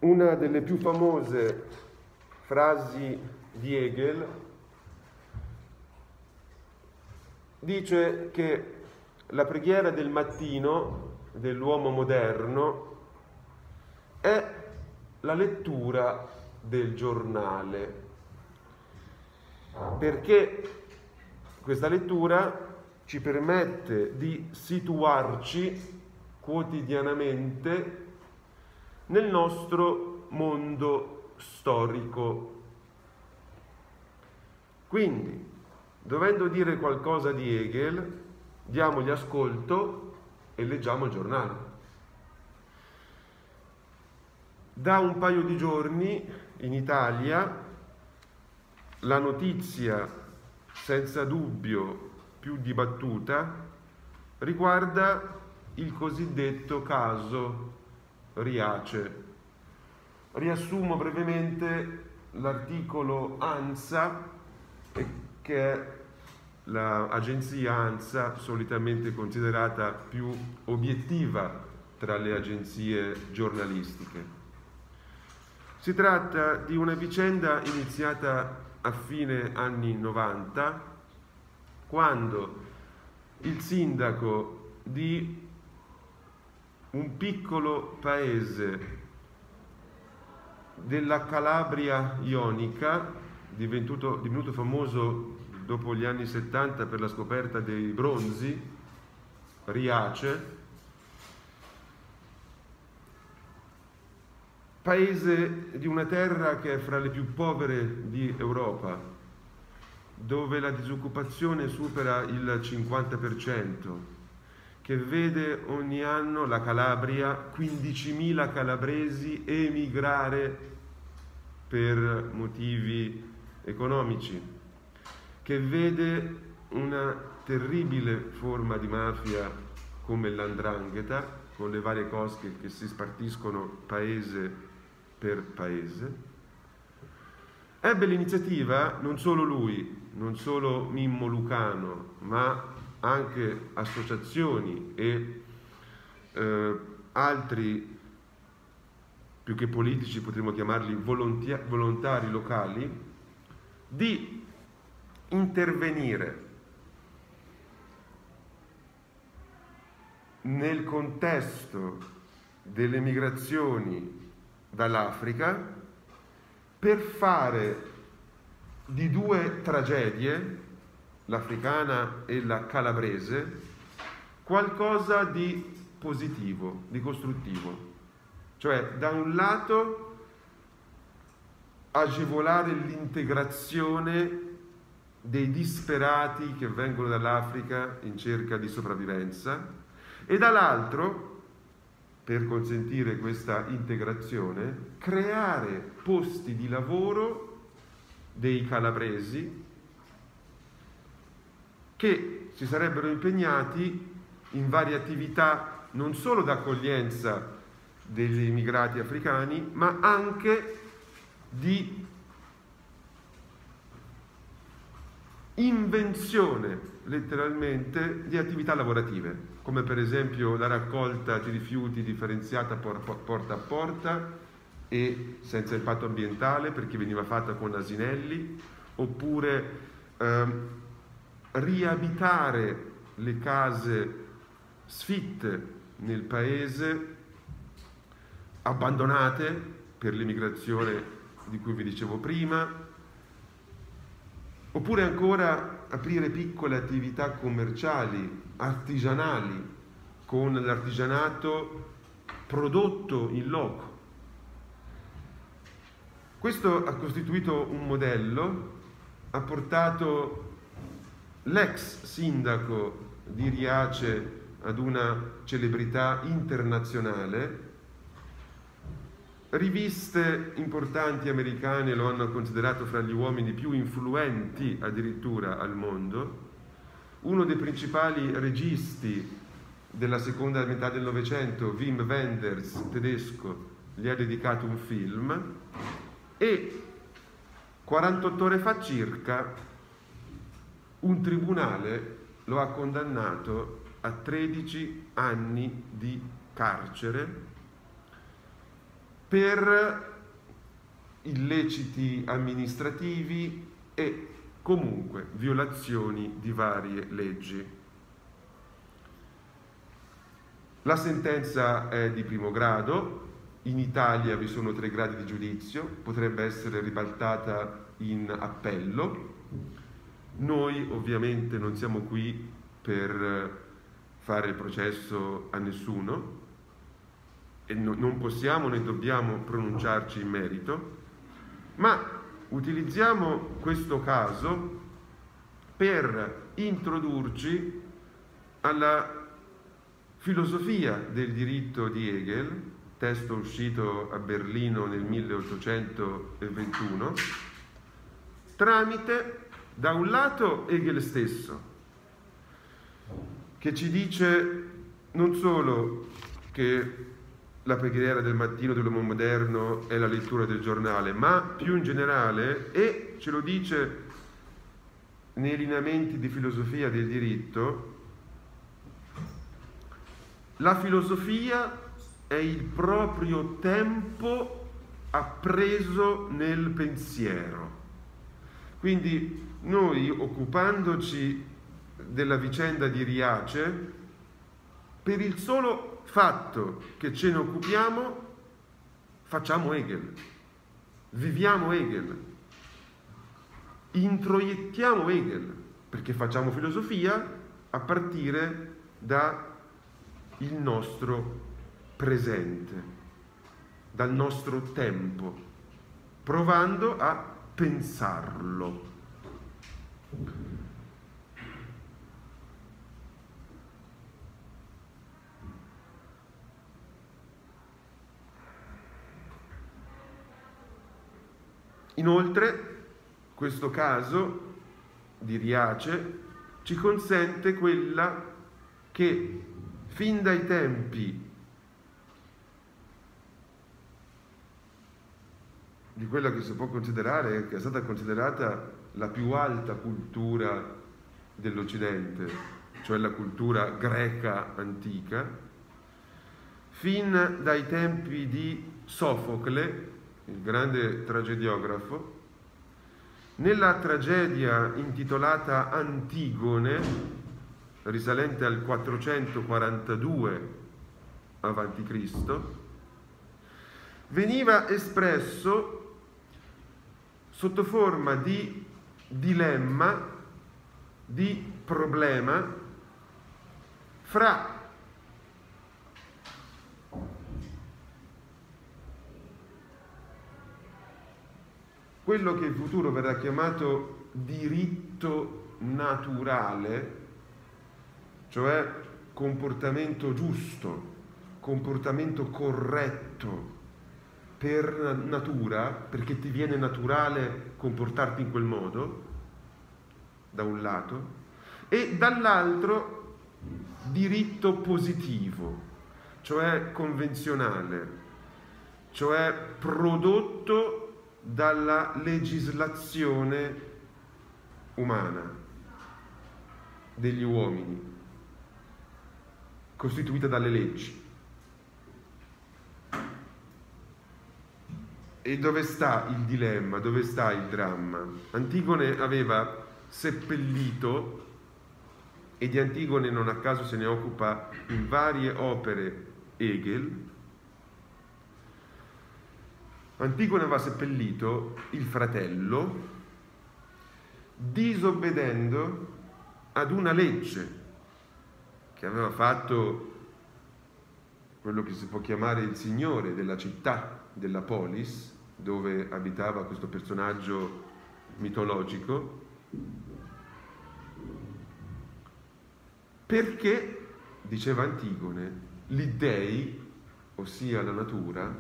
Una delle più famose frasi di Hegel dice che la preghiera del mattino dell'uomo moderno è la lettura del giornale, perché questa lettura ci permette di situarci quotidianamente nel nostro mondo storico. Quindi, dovendo dire qualcosa di Hegel, diamogli ascolto e leggiamo il giornale. Da un paio di giorni in Italia la notizia senza dubbio più dibattuta riguarda il cosiddetto caso Riace. Riassumo brevemente l'articolo ANSA, che è l'agenzia ANSA solitamente considerata più obiettiva tra le agenzie giornalistiche. Si tratta di una vicenda iniziata a fine anni 90, quando il sindaco di un piccolo paese della Calabria ionica, divenuto famoso dopo gli anni 70 per la scoperta dei bronzi, Riace, paese di una terra che è fra le più povere di Europa, dove la disoccupazione supera il 50%, che vede ogni anno la Calabria 15.000 calabresi emigrare per motivi economici, che vede una terribile forma di mafia come l''ndrangheta, con le varie cosche che si spartiscono paese per paese. Ebbe l'iniziativa non solo lui, non solo Mimmo Lucano, ma anche associazioni e altri, più che politici potremmo chiamarli volontari locali, di intervenire nel contesto delle migrazioni dall'Africa per fare di due tragedie, l'africana e la calabrese, qualcosa di positivo, di costruttivo. Cioè, da un lato, agevolare l'integrazione dei disperati che vengono dall'Africa in cerca di sopravvivenza, e dall'altro, per consentire questa integrazione, creare posti di lavoro dei calabresi che si sarebbero impegnati in varie attività non solo d'accoglienza degli immigrati africani, ma anche di invenzione, letteralmente, di attività lavorative, come per esempio la raccolta di rifiuti differenziata porta a porta e senza impatto ambientale, perché veniva fatta con asinelli, oppure riabitare le case sfitte nel paese, abbandonate per l'immigrazione di cui vi dicevo prima, oppure ancora aprire piccole attività commerciali, artigianali, con l'artigianato prodotto in loco. Questo ha costituito un modello, ha portato l'ex sindaco di Riace ad una celebrità internazionale. Riviste importanti americane lo hanno considerato fra gli uomini più influenti addirittura al mondo. Uno dei principali registi della seconda metà del Novecento, Wim Wenders, tedesco, gli ha dedicato un film, e 48 ore fa circa un tribunale lo ha condannato a 13 anni di carcere per illeciti amministrativi e comunque violazioni di varie leggi. La sentenza è di primo grado, in Italia vi sono 3 gradi di giudizio, potrebbe essere ribaltata in appello. Noi ovviamente non siamo qui per fare il processo a nessuno e non possiamo né dobbiamo pronunciarci in merito, ma utilizziamo questo caso per introdurci alla filosofia del diritto di Hegel, testo uscito a Berlino nel 1821, tramite, da un lato, Hegel stesso, che ci dice non solo che la preghiera del mattino dell'uomo moderno è la lettura del giornale, ma più in generale, e ce lo dice nei lineamenti di filosofia del diritto, la filosofia è il proprio tempo appreso nel pensiero. Quindi noi, occupandoci della vicenda di Riace, per il solo fatto che ce ne occupiamo, facciamo Hegel, viviamo Hegel, introiettiamo Hegel, perché facciamo filosofia a partire da il nostro presente, dal nostro tempo, provando a pensarlo. Inoltre, questo caso di Riace ci consente quella che fin dai tempi di quella che si può considerare, che è stata considerata la più alta cultura dell'Occidente, cioè la cultura greca antica, fin dai tempi di Sofocle, il grande tragediografo, nella tragedia intitolata Antigone, risalente al 442 a.C., veniva espresso sotto forma di dilemma, di problema fra quello che in futuro verrà chiamato diritto naturale, cioè comportamento giusto, comportamento corretto per natura, perché ti viene naturale comportarti in quel modo, da un lato, e dall'altro diritto positivo, cioè convenzionale, cioè prodotto dalla legislazione umana degli uomini, costituita dalle leggi. E dove sta il dilemma? Dove sta il dramma? Antigone aveva seppellito, e di Antigone non a caso se ne occupa in varie opere Hegel. Antigone aveva seppellito il fratello disobbedendo ad una legge che aveva fatto quello che si può chiamare il signore della città, della polis, dove abitava questo personaggio mitologico, perché, diceva Antigone, gli dei, ossia la natura,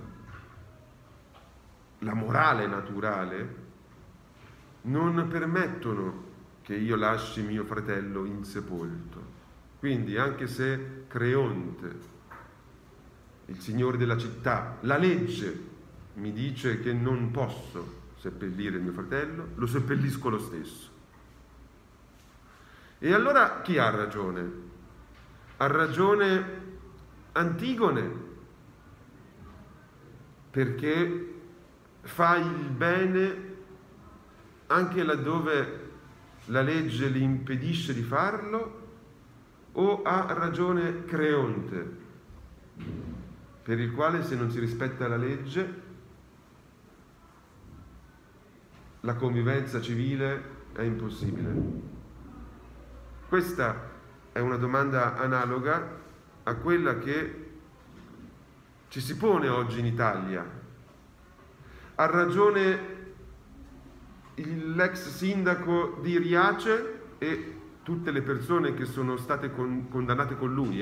la morale naturale, non permettono che io lasci mio fratello insepolto. Quindi anche se Creonte, il signore della città, la legge mi dice che non posso seppellire mio fratello, lo seppellisco lo stesso. E allora chi ha ragione? Ha ragione Antigone, perché fa il bene anche laddove la legge gli impedisce di farlo, o ha ragione Creonte, per il quale se non si rispetta la legge la convivenza civile è impossibile? Questa è una domanda analoga a quella che ci si pone oggi in Italia. Ha ragione l'ex sindaco di Riace e tutte le persone che sono state condannate con lui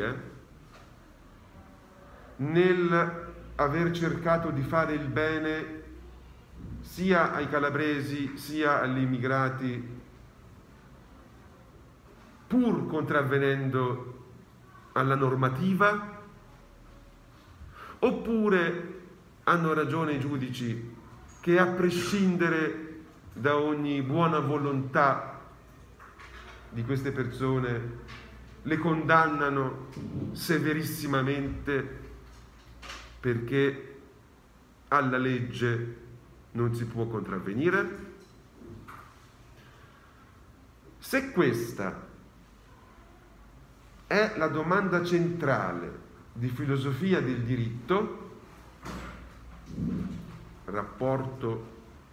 nel aver cercato di fare il bene sia ai calabresi sia agli immigrati, pur contravvenendo alla normativa? Oppure hanno ragione i giudici che, a prescindere da ogni buona volontà di queste persone, le condannano severissimamente perché alla legge non si può contravvenire? Se questa è la domanda centrale di filosofia del diritto, rapporto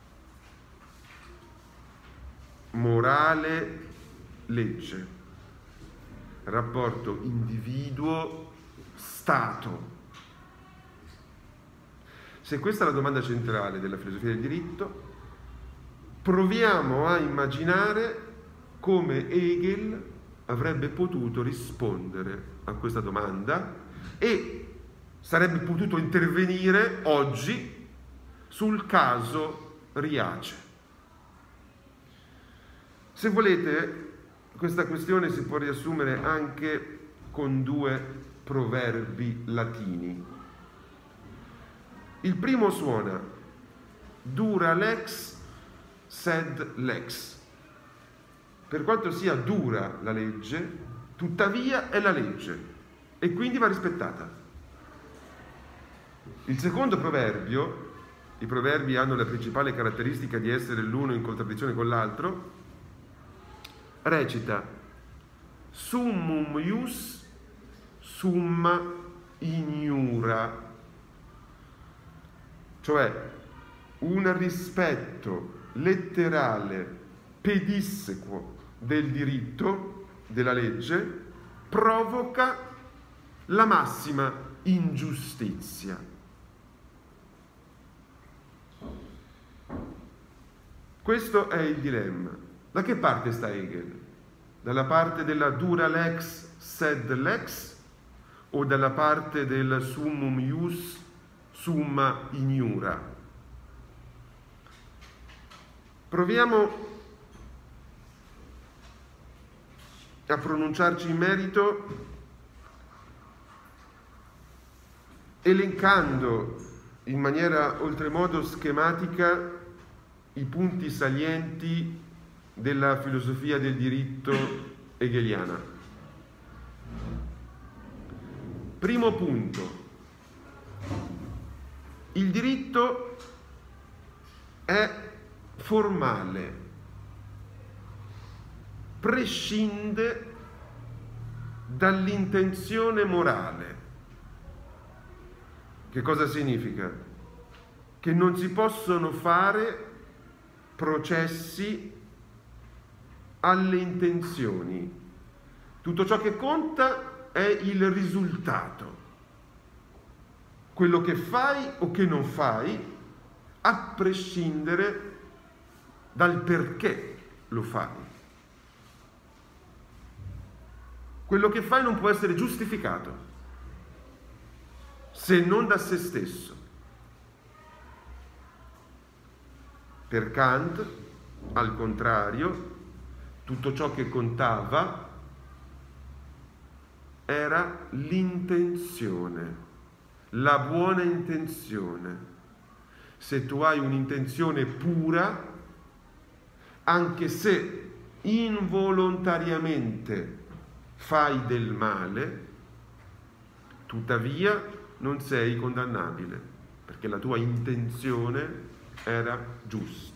morale-legge, rapporto individuo-stato, se questa è la domanda centrale della filosofia del diritto, proviamo a immaginare come Hegel avrebbe potuto rispondere a questa domanda e sarebbe potuto intervenire oggi sul caso Riace. Se volete, questa questione si può riassumere anche con due proverbi latini. Il primo suona: dura lex sed lex. Per quanto sia dura la legge, tuttavia è la legge e quindi va rispettata. Il secondo proverbio, i proverbi hanno la principale caratteristica di essere l'uno in contraddizione con l'altro, recita: summum ius summa iniura, cioè un rispetto letterale pedissequo del diritto, della legge, provoca la massima ingiustizia. Questo è il dilemma. Da che parte sta Hegel? Dalla parte della dura lex sed lex o dalla parte del summum ius summa iniura? Proviamo a pronunciarci in merito elencando in maniera oltremodo schematica i punti salienti della filosofia del diritto hegeliana. Primo punto: il diritto è formale, prescinde dall'intenzione morale. Che cosa significa? Che non si possono fare processi alle intenzioni. Tutto ciò che conta è il risultato. Quello che fai o che non fai, a prescindere dal perché lo fai. Quello che fai non può essere giustificato, se non da se stesso. Per Kant, al contrario, tutto ciò che contava era l'intenzione, la buona intenzione. Se tu hai un'intenzione pura, anche se involontariamente fai del male, tuttavia non sei condannabile. perché la tua intenzione era giusta.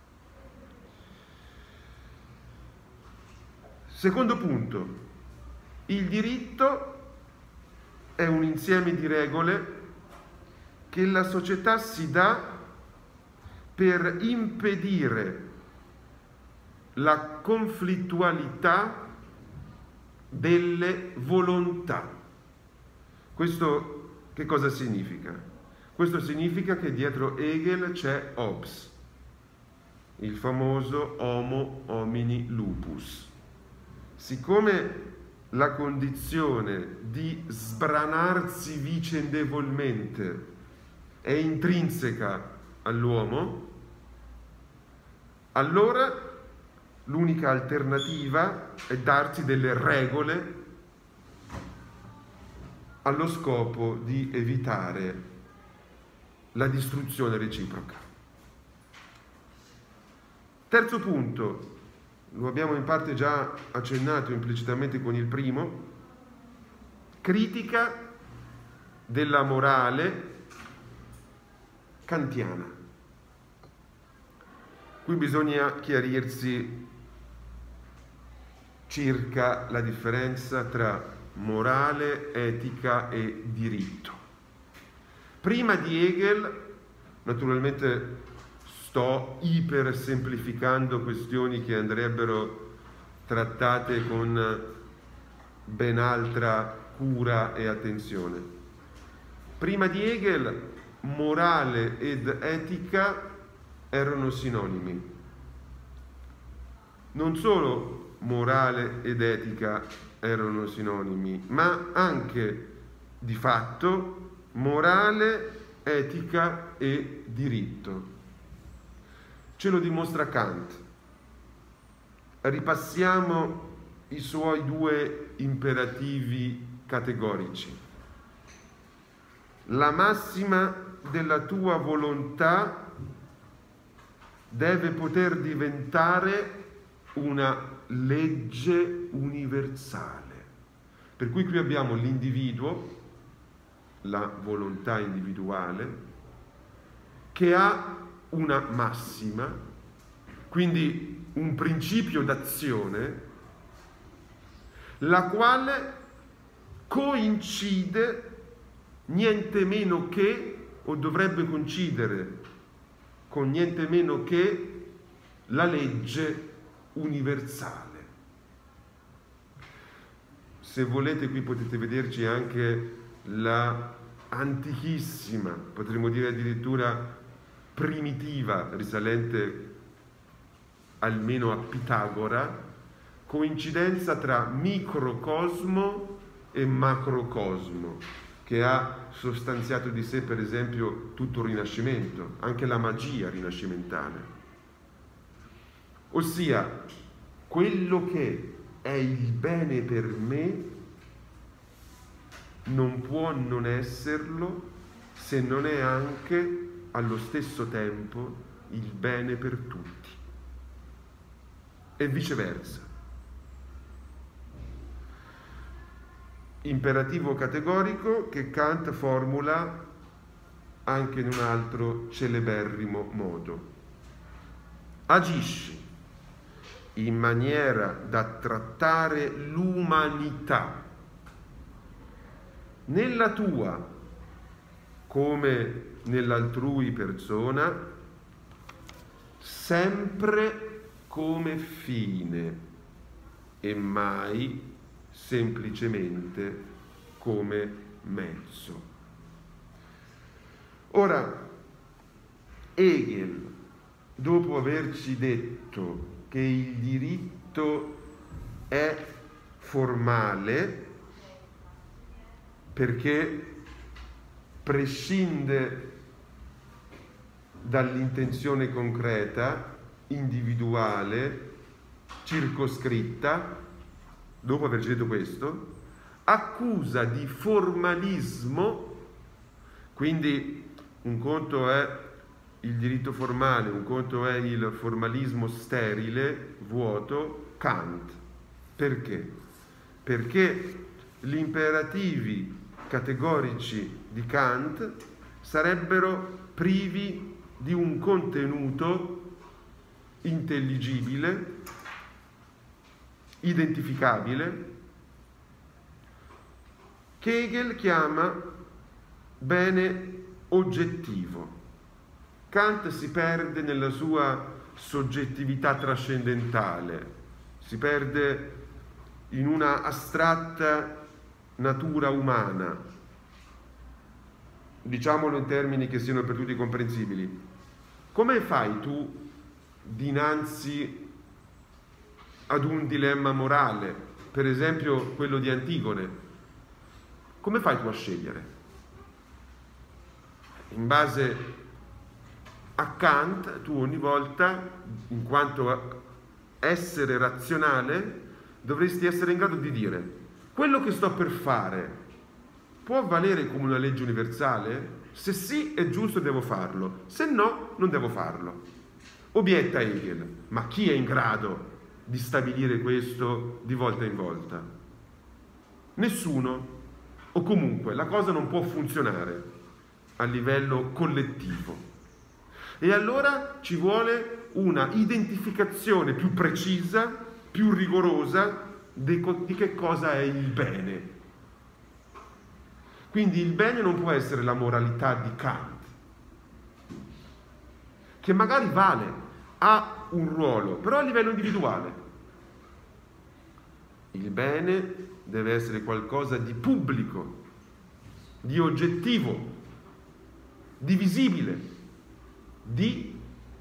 Secondo punto, il diritto è un insieme di regole che la società si dà per impedire la conflittualità delle volontà. Questo che cosa significa? Questo significa che dietro Hegel c'è Hobbes, il famoso Homo homini lupus. Siccome la condizione di sbranarsi vicendevolmente è intrinseca all'uomo, allora l'unica alternativa è darsi delle regole allo scopo di evitare la distruzione reciproca. Terzo punto, lo abbiamo in parte già accennato implicitamente con il primo, critica della morale kantiana. Qui bisogna chiarirsi circa la differenza tra morale, etica e diritto. Prima di Hegel, naturalmente sto ipersemplificando questioni che andrebbero trattate con ben altra cura e attenzione. Prima di Hegel, morale ed etica erano sinonimi. Non solo morale ed etica erano sinonimi, ma anche di fatto morale, etica e diritto. Ce lo dimostra Kant. Ripassiamo i suoi due imperativi categorici. La massima della tua volontà deve poter diventare una legge universale. Per cui qui abbiamo l'individuo, la volontà individuale, che ha una massima, quindi un principio d'azione, la quale coincide niente meno che, o dovrebbe coincidere con niente meno che, la legge universale. Se volete qui potete vederci anche la antichissima, potremmo dire addirittura primitiva, risalente almeno a Pitagora, coincidenza tra microcosmo e macrocosmo, che ha sostanziato di sé per esempio tutto il Rinascimento, anche la magia rinascimentale. Ossia, quello che è il bene per me non può non esserlo se non è anche allo stesso tempo il bene per tutti. E viceversa. Imperativo categorico che Kant formula anche in un altro celeberrimo modo. Agisci in maniera da trattare l'umanità nella tua come nell'altrui persona sempre come fine e mai semplicemente come mezzo. Ora, Hegel, dopo averci detto che il diritto è formale perché prescinde dall'intenzione concreta, individuale, circoscritta, dopo averci detto questo, accusa di formalismo, quindi un conto è il diritto formale, un conto è il formalismo sterile, vuoto, Kant. Perché? Perché gli imperativi categorici di Kant sarebbero privi di un contenuto intelligibile, identificabile, che Hegel chiama bene oggettivo. Kant si perde nella sua soggettività trascendentale, si perde in una astratta natura umana, diciamolo in termini che siano per tutti comprensibili. Come fai tu dinanzi ad un dilemma morale, per esempio quello di Antigone? Come fai tu a scegliere? In base a Kant, tu ogni volta, in quanto essere razionale, dovresti essere in grado di dire: quello che sto per fare può valere come una legge universale? Se sì, è giusto e devo farlo, se no, non devo farlo. Obietta Hegel: ma chi è in grado di stabilire questo di volta in volta? Nessuno, o comunque la cosa non può funzionare a livello collettivo. E allora ci vuole una identificazione più precisa, più rigorosa di che cosa è il bene. Quindi il bene non può essere la moralità di Kant, che magari vale, ha un ruolo, però a livello individuale. Il bene deve essere qualcosa di pubblico, di oggettivo, di visibile, di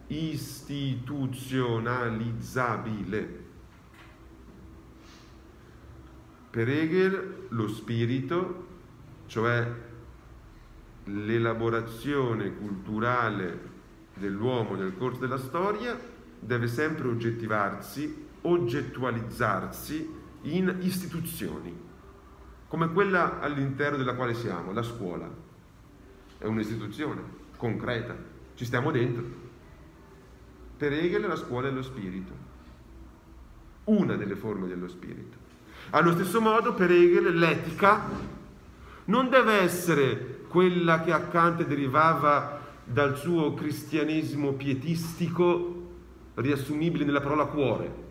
istituzionalizzabile. Per Hegel lo spirito, cioè l'elaborazione culturale dell'uomo nel corso della storia, deve sempre oggettivarsi, oggettualizzarsi in istituzioni, come quella all'interno della quale siamo, la scuola. È un'istituzione concreta, ci stiamo dentro. Per Hegel la scuola è lo spirito, una delle forme dello spirito. Allo stesso modo, per Hegel l'etica non deve essere quella che a Kant derivava dal suo cristianesimo pietistico, riassumibile nella parola cuore.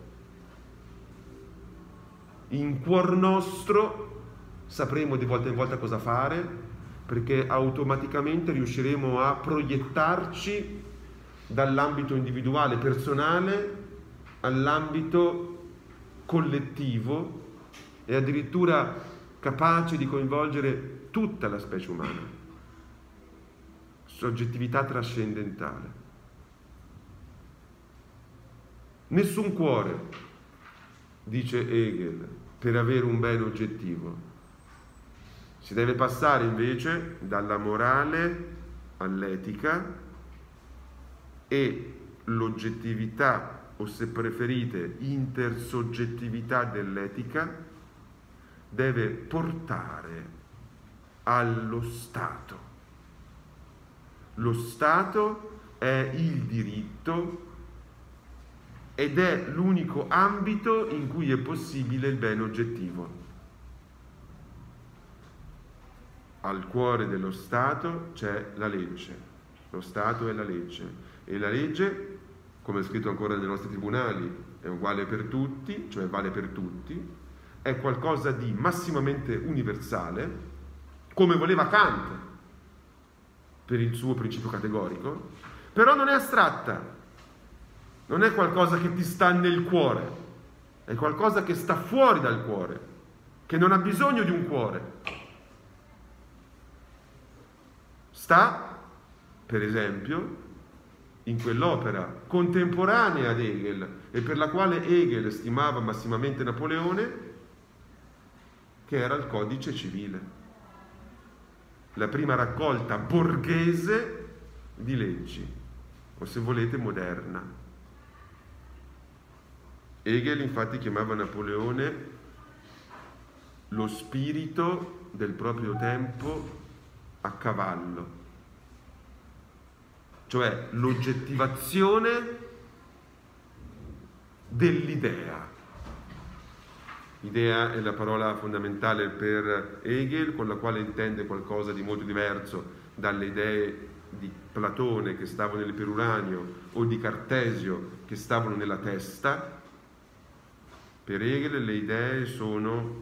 In cuor nostro sapremo di volta in volta cosa fare, perché automaticamente riusciremo a proiettarci dall'ambito individuale, personale, all'ambito collettivo e addirittura capace di coinvolgere tutta la specie umana. Soggettività trascendentale. Nessun cuore, dice Hegel, per avere un bene oggettivo. Si deve passare invece dalla morale all'etica, e l'oggettività, o se preferite intersoggettività dell'etica, deve portare allo Stato. Lo Stato è il diritto ed è l'unico ambito in cui è possibile il bene oggettivo. Al cuore dello Stato c'è la legge. Lo Stato è la legge. E la legge, come è scritto ancora nei nostri tribunali, è uguale per tutti, cioè vale per tutti, è qualcosa di massimamente universale, come voleva Kant per il suo principio categorico, però non è astratta, non è qualcosa che ti sta nel cuore, è qualcosa che sta fuori dal cuore, che non ha bisogno di un cuore. Sta, per esempio, in quell'opera contemporanea ad Hegel e per la quale Hegel stimava massimamente Napoleone, che era il Codice Civile, la prima raccolta borghese di leggi, o se volete moderna. Hegel infatti chiamava Napoleone lo spirito del proprio tempo a cavallo, cioè l'oggettivazione dell'idea. Idea è la parola fondamentale per Hegel, con la quale intende qualcosa di molto diverso dalle idee di Platone che stavano nell'iperuranio o di Cartesio che stavano nella testa. Per Hegel le idee sono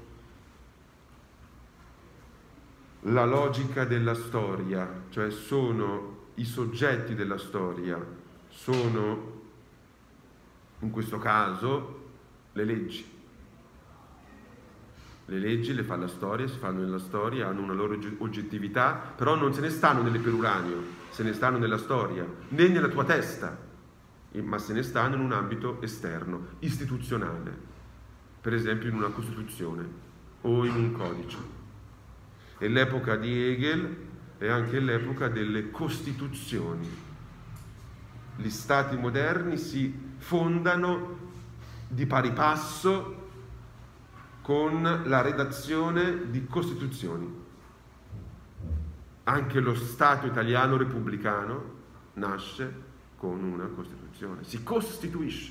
la logica della storia, cioè sono i soggetti della storia, sono in questo caso le leggi. Le leggi le fa la storia, si fanno nella storia, hanno una loro oggettività, però non se ne stanno nell'iperuranio, se ne stanno nella storia, né nella tua testa, ma se ne stanno in un ambito esterno, istituzionale, per esempio in una Costituzione o in un codice. E l'epoca di Hegel è anche l'epoca delle Costituzioni. Gli stati moderni si fondano di pari passo con la redazione di Costituzioni. Anche lo Stato italiano repubblicano nasce con una Costituzione, si costituisce.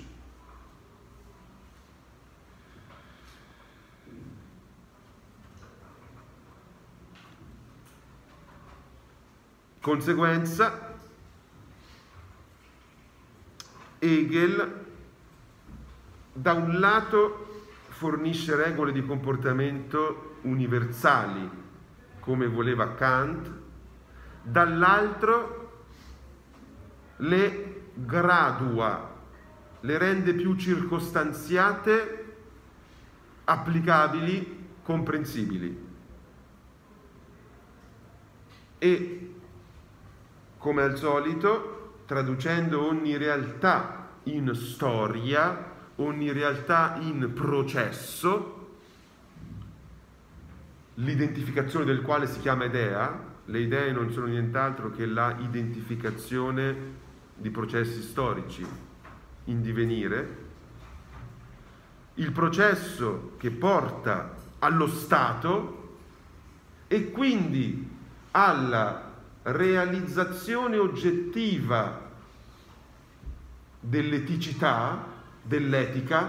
Conseguenza, Hegel da un lato fornisce regole di comportamento universali, come voleva Kant, dall'altro le gradua, le rende più circostanziate, applicabili, comprensibili. E, come al solito, traducendo ogni realtà in storia, ogni realtà in processo, l'identificazione del quale si chiama idea. Le idee non sono nient'altro che la identificazione di processi storici in divenire, il processo che porta allo Stato e quindi alla realizzazione oggettiva dell'eticità, dell'etica,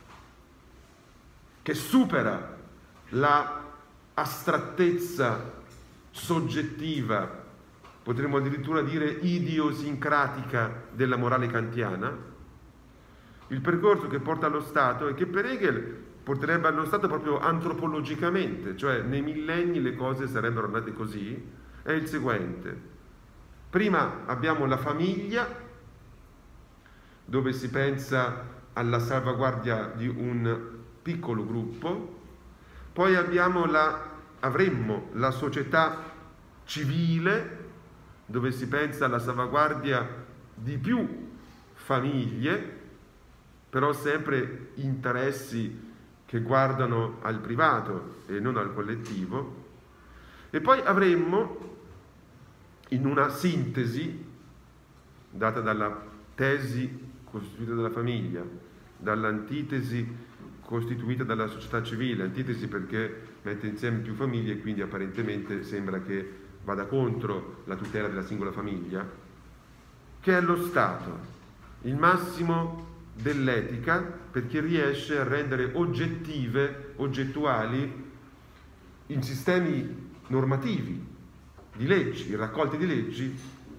che supera la astrattezza soggettiva, potremmo addirittura dire idiosincratica della morale kantiana. Il percorso che porta allo Stato e che per Hegel porterebbe allo Stato proprio antropologicamente, cioè nei millenni le cose sarebbero andate così, è il seguente. Prima abbiamo la famiglia, dove si pensa alla salvaguardia di un piccolo gruppo, poi avremmo la società civile, dove si pensa alla salvaguardia di più famiglie, però sempre interessi che guardano al privato e non al collettivo, e poi avremmo, in una sintesi data dalla tesi costituita dalla famiglia, dall'antitesi costituita dalla società civile, antitesi perché mette insieme più famiglie e quindi apparentemente sembra che vada contro la tutela della singola famiglia, che è lo Stato, il massimo dell'etica, perché riesce a rendere oggettuali in sistemi normativi, di leggi, in raccolte di leggi,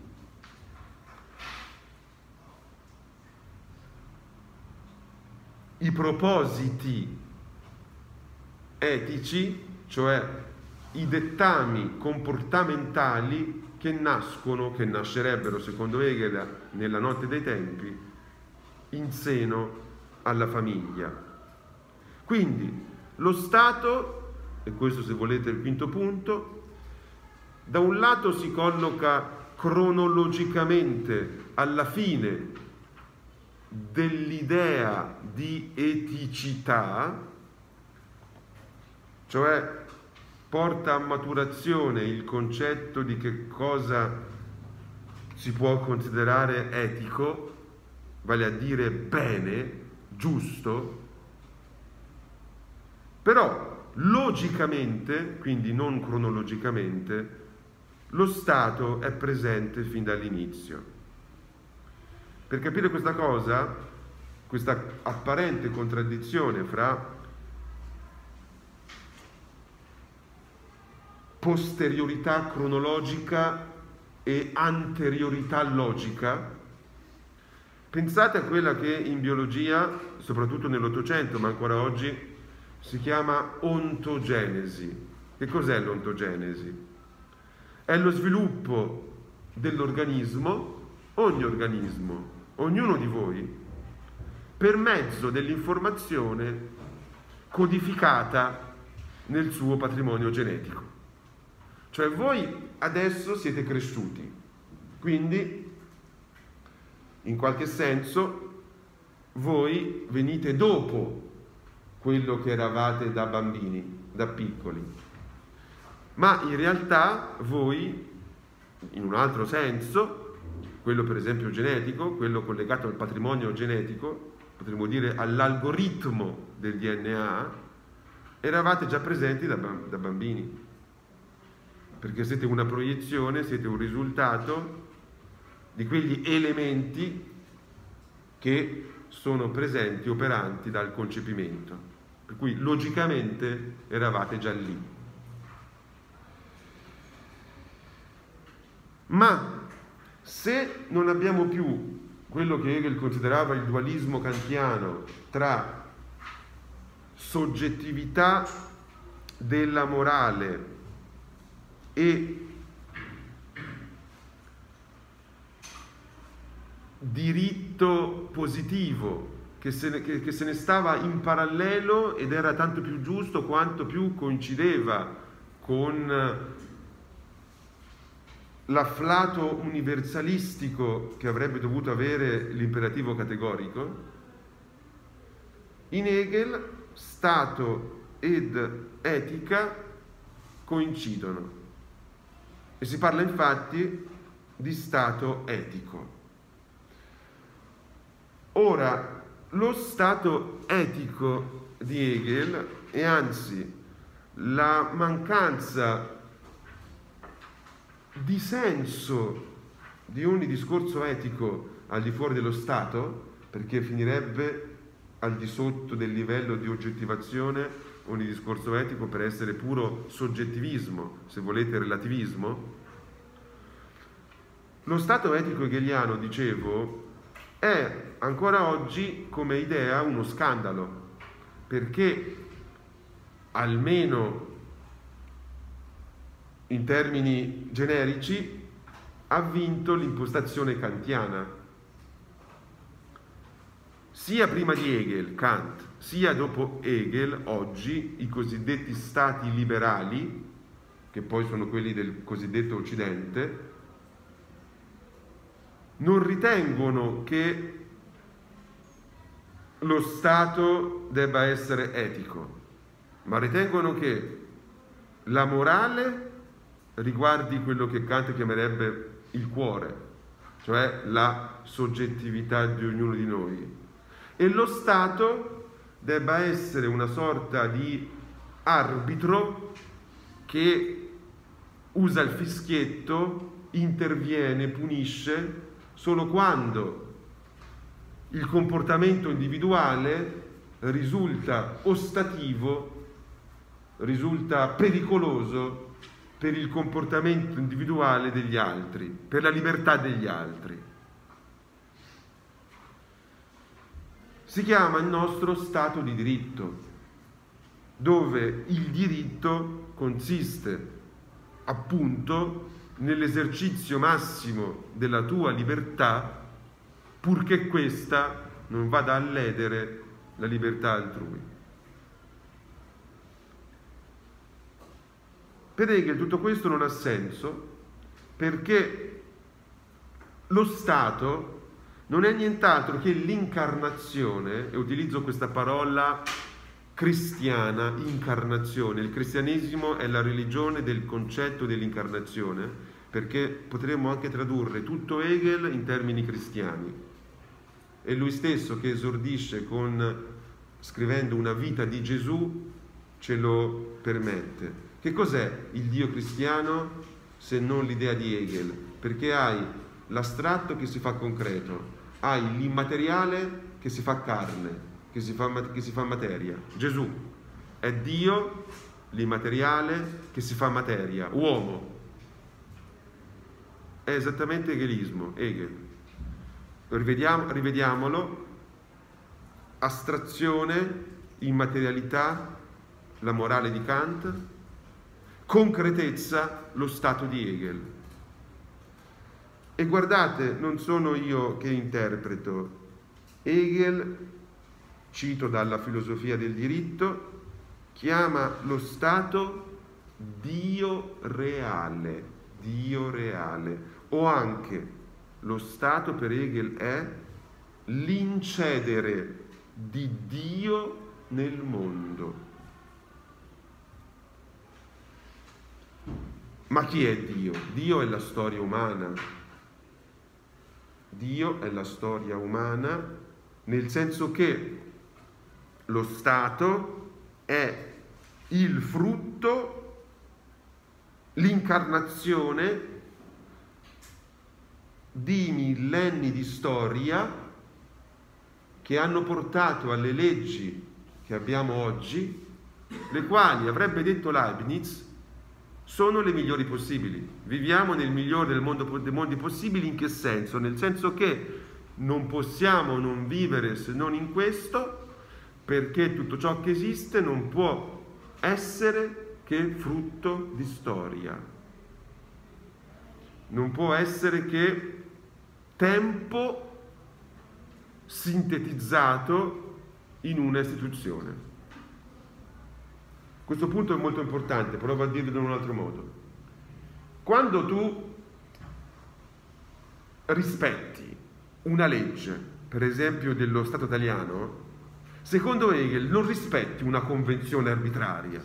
i propositi etici, cioè i dettami comportamentali che nascerebbero, secondo Hegel, nella notte dei tempi, in seno alla famiglia. Quindi lo Stato, e questo se volete è il quinto punto, da un lato si colloca cronologicamente alla fine dell'idea di eticità, cioè porta a maturazione il concetto di che cosa si può considerare etico, vale a dire bene, giusto, però logicamente, quindi non cronologicamente, lo Stato è presente fin dall'inizio. Per capire questa cosa, questa apparente contraddizione fra posteriorità cronologica e anteriorità logica. Pensate a quella che in biologia, soprattutto nell'Ottocento, ma ancora oggi, si chiama ontogenesi. Che cos'è l'ontogenesi? È lo sviluppo dell'organismo, ogni organismo, ognuno di voi, per mezzo dell'informazione codificata nel suo patrimonio genetico. Cioè voi adesso siete cresciuti, quindi in qualche senso voi venite dopo quello che eravate da bambini, da piccoli, ma in realtà voi, in un altro senso, quello per esempio genetico, quello collegato al patrimonio genetico, potremmo dire all'algoritmo del DNA, eravate già presenti da bambini, perché siete una proiezione, siete un risultato di quegli elementi che sono presenti, operanti dal concepimento, per cui logicamente eravate già lì. Ma se non abbiamo più quello che Hegel considerava il dualismo kantiano tra soggettività della morale e diritto positivo che se ne stava in parallelo ed era tanto più giusto quanto più coincideva con l'afflato universalistico che avrebbe dovuto avere l'imperativo categorico, in Hegel Stato ed etica coincidono e si parla infatti di Stato etico. Ora, lo stato etico di Hegel, e anzi la mancanza di senso di ogni discorso etico al di fuori dello Stato, perché finirebbe al di sotto del livello di oggettivazione ogni discorso etico per essere puro soggettivismo, se volete relativismo. Lo stato etico hegeliano, dicevo, è ancora oggi come idea uno scandalo, perché almeno in termini generici ha vinto l'impostazione kantiana. Sia prima di Hegel, Kant, sia dopo Hegel, oggi i cosiddetti stati liberali, che poi sono quelli del cosiddetto Occidente, non ritengono che lo Stato debba essere etico, ma ritengono che la morale riguardi quello che Kant chiamerebbe il cuore, cioè la soggettività di ognuno di noi, e lo Stato debba essere una sorta di arbitro che usa il fischietto, interviene, punisce solo quando il comportamento individuale risulta ostativo, risulta pericoloso per il comportamento individuale degli altri, per la libertà degli altri. Si chiama il nostro Stato di diritto, dove il diritto consiste appunto nell'esercizio massimo della tua libertà, purché questa non vada a ledere la libertà altrui. Per Hegel tutto questo non ha senso, perché lo Stato non è nient'altro che l'incarnazione, e utilizzo questa parola cristiana, incarnazione. Il cristianesimo è la religione del concetto dell'incarnazione, perché potremmo anche tradurre tutto Hegel in termini cristiani. È lui stesso che esordisce scrivendo una vita di Gesù, ce lo permette. Che cos'è il Dio cristiano se non l'idea di Hegel? Perché hai l'astratto che si fa concreto, hai l'immateriale che si fa carne, che si fa materia. Gesù è Dio, l'immateriale che si fa materia, uomo. È esattamente hegelismo, Hegel. Rivediamolo: astrazione, immaterialità, la morale di Kant, concretezza, lo stato di Hegel. E guardate, non sono io che interpreto. Hegel, cito dalla filosofia del diritto, chiama lo Stato Dio reale, Dio reale, o anche lo Stato per Hegel è l'incedere di Dio nel mondo. Ma chi è Dio? Dio è la storia umana. Dio è la storia umana, nel senso che lo Stato è il frutto, l'incarnazione di millenni di storia che hanno portato alle leggi che abbiamo oggi, le quali, avrebbe detto Leibniz, sono le migliori possibili. Viviamo nel migliore dei mondi possibili. In che senso? Nel senso che non possiamo non vivere se non in questo, perché tutto ciò che esiste non può essere che frutto di storia. Non può essere che tempo sintetizzato in una istituzione. Questo punto è molto importante, provo a dirlo in un altro modo. Quando tu rispetti una legge, per esempio dello Stato italiano, secondo Hegel non rispetti una convenzione arbitraria,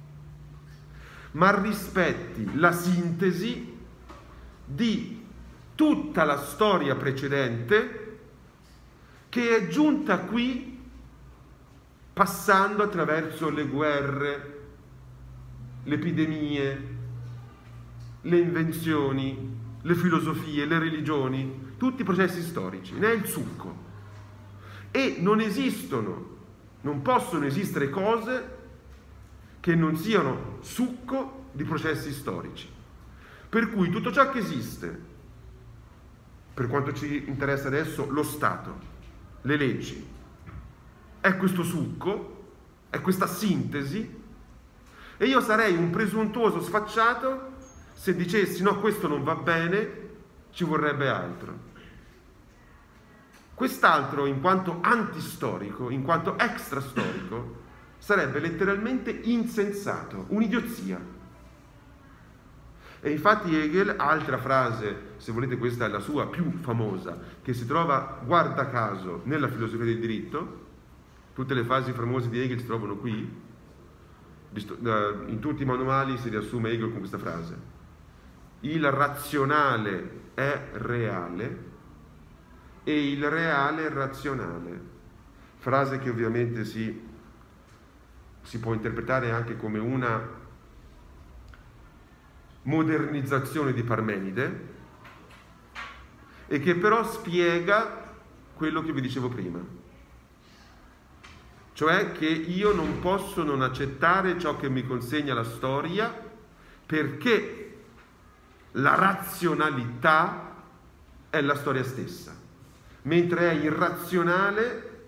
ma rispetti la sintesi di tutta la storia precedente che è giunta qui passando attraverso le guerre, le epidemie, le invenzioni, le filosofie, le religioni, tutti i processi storici, ne è il succo. E non esistono, non possono esistere cose che non siano succo di processi storici. Per cui tutto ciò che esiste, per quanto ci interessa adesso, lo Stato, le leggi, è questo succo, è questa sintesi, e io sarei un presuntuoso sfacciato se dicessi no, questo non va bene, ci vorrebbe altro. Quest'altro, in quanto antistorico, in quanto extrastorico, sarebbe letteralmente insensato, un'idiozia. E infatti Hegel, altra frase, se volete questa è la sua più famosa, che si trova, guarda caso, nella filosofia del diritto. Tutte le fasi famose di Hegel si trovano qui. In tutti i manuali si riassume Hegel con questa frase: il razionale è reale e il reale è razionale. Frase che ovviamente si può interpretare anche come una modernizzazione di Parmenide, e che però spiega quello che vi dicevo prima. Cioè che io non posso non accettare ciò che mi consegna la storia, perché la razionalità è la storia stessa, mentre è irrazionale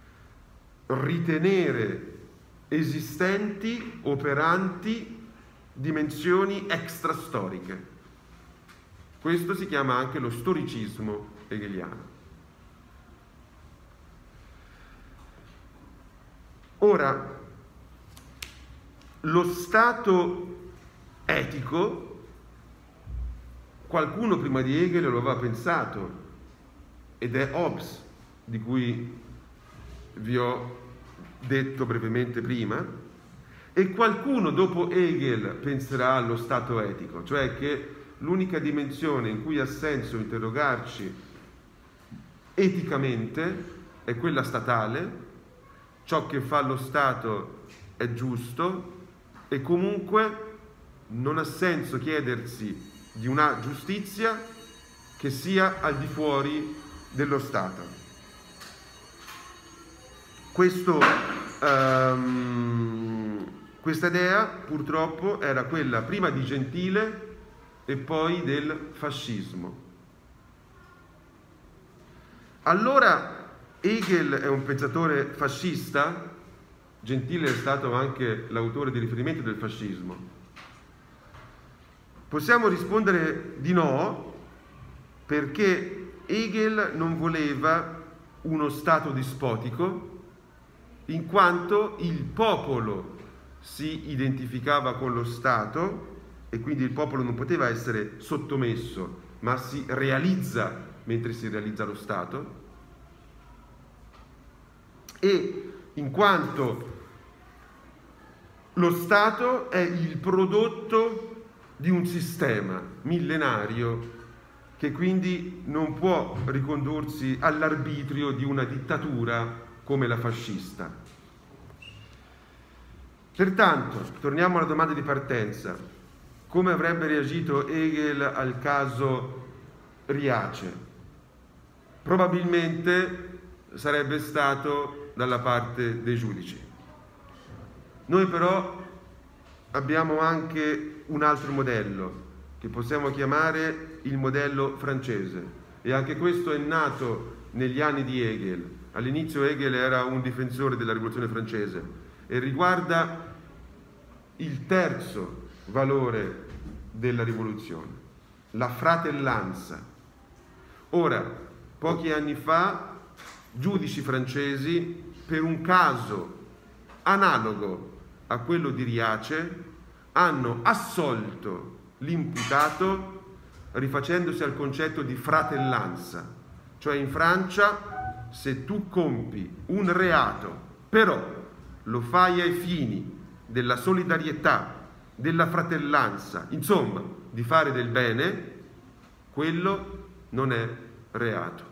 ritenere esistenti, operanti, dimensioni extrastoriche. Questo si chiama anche lo storicismo hegeliano. Ora, lo stato etico, qualcuno prima di Hegel lo aveva pensato, ed è Hobbes, di cui vi ho detto brevemente prima, e qualcuno dopo Hegel penserà allo stato etico, cioè che l'unica dimensione in cui ha senso interrogarci eticamente è quella statale. Ciò che fa lo Stato è giusto e comunque non ha senso chiedersi di una giustizia che sia al di fuori dello Stato. Questo Questa idea purtroppo era quella prima di Gentile e poi del fascismo. Allora Hegel è un pensatore fascista? Gentile è stato anche l'autore di riferimento del fascismo. Possiamo rispondere di no, perché Hegel non voleva uno Stato dispotico, in quanto il popolo si identificava con lo Stato e quindi il popolo non poteva essere sottomesso, ma si realizza mentre si realizza lo Stato, e in quanto lo Stato è il prodotto di un sistema millenario che quindi non può ricondursi all'arbitrio di una dittatura come la fascista. Pertanto, torniamo alla domanda di partenza. Come avrebbe reagito Hegel al caso Riace? Probabilmente sarebbe stato dalla parte dei giudici. Noi però abbiamo anche un altro modello, che possiamo chiamare il modello francese, e anche questo è nato negli anni di Hegel. All'inizio Hegel era un difensore della rivoluzione francese e riguarda il terzo valore della rivoluzione, la fratellanza. Ora, pochi anni fa, giudici francesi, per un caso analogo a quello di Riace, hanno assolto l'imputato rifacendosi al concetto di fratellanza. Cioè in Francia, se tu compi un reato, però lo fai ai fini della solidarietà, della fratellanza, insomma, di fare del bene, quello non è reato.